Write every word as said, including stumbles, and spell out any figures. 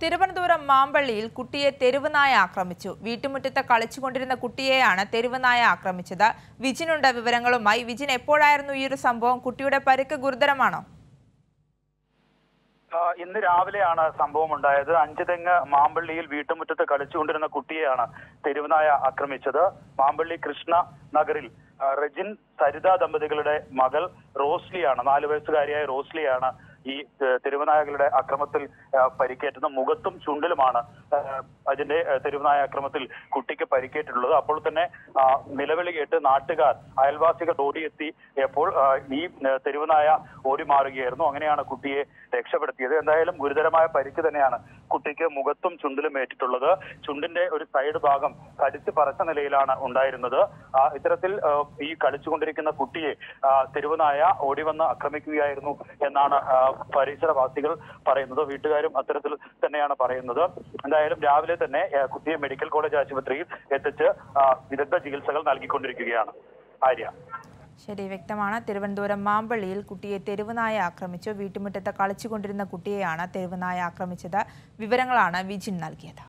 തിരുവനന്തപുരം മാമ്പള്ളിയിൽ കുട്ടിയെ തെരുവുനായ ആക്രമിച്ചു. വീട്ടുമുറ്റത്ത് കളിച്ചുകൊണ്ടിരുന്ന കുട്ടിയെയാണ് തെരുവുനായ ആക്രമിച്ചത്. വിജിനുണ്ട് വിവരങ്ങളുമായി. വിജിൻ, എപ്പോഴായിരുന്നു ഈ ഒരു സംഭവം? കുട്ടിയുടെ പരിക്ക് ഗുരുതരമാണോ? ഇന്ന് രാവിലെയാണ് സംഭവം ഉണ്ടായത്. അഞ്ചുതെങ്ങ് മാമ്പള്ളിയിൽ വീട്ടുമുറ്റത്ത് കളിച്ചുകൊണ്ടിരുന്ന കുട്ടിയെയാണ് തെരുവുനായ ആക്രമിച്ചത്. മാമ്പള്ളി കൃഷ്ണ നഗറിൽ റെജിൻ സരിത ദമ്പതികളുടെ മകൾ റോസ്ലിയാണ്, നാലു വയസ്സുകാരിയായ റോസ്ലിയാണ് ഈ തെരുവുനായകളുടെ അക്രമത്തിൽ പരിക്കേറ്റത്. മുഖത്തും ചുണ്ടിലുമാണ് അതിന്റെ തെരുവുനായ അക്രമത്തിൽ കുട്ടിക്ക് പരിക്കേറ്റിട്ടുള്ളത്. അപ്പോൾ തന്നെ നിലവിളി കേട്ട് നാട്ടുകാർ, അയൽവാസികൾ ഓടിയെത്തിയപ്പോൾ ഈ തെരുവുനായ ഓടി മാറുകയായിരുന്നു. അങ്ങനെയാണ് കുട്ടിയെ രക്ഷപ്പെടുത്തിയത്. എന്തായാലും ഗുരുതരമായ പരിക്ക് തന്നെയാണ് കുട്ടിക്ക് മുഖത്തും ചുണ്ടിലും ഏറ്റിട്ടുള്ളത്. ചുണ്ടിന്റെ ഒരു സൈഡ് ഭാഗം കടിച്ചു പറച്ച നിലയിലാണ് ഉണ്ടായിരുന്നത്. ഇത്തരത്തിൽ ഈ കളിച്ചുകൊണ്ടിരിക്കുന്ന കുട്ടിയെ തെരുവുനായ ഓടിവന്ന് ആക്രമിക്കുകയായിരുന്നു എന്നാണ് പരിസരവാസികൾ പറയുന്നത്. വീട്ടുകാരും അത്തരത്തിൽ തന്നെയാണ് പറയുന്നത്. എന്തായാലും രാവിലെ തന്നെ കുട്ടിയെ മെഡിക്കൽ കോളേജ് ആശുപത്രിയിൽ എത്തിച്ച് വിദഗ്ധ ചികിത്സകൾ നൽകിക്കൊണ്ടിരിക്കുകയാണ്. ആര്യ. ശരി, വ്യക്തമാണ്. തിരുവനന്തപുരം മാമ്പള്ളിയിൽ കുട്ടിയെ തെരുവുനായ ആക്രമിച്ചു. വീട്ടുമുറ്റത്ത് കളിച്ചുകൊണ്ടിരുന്ന കുട്ടിയെയാണ് തെരുവുനായ ആക്രമിച്ചത്. വിവരങ്ങളാണ് വിജിൻ നൽകിയത്.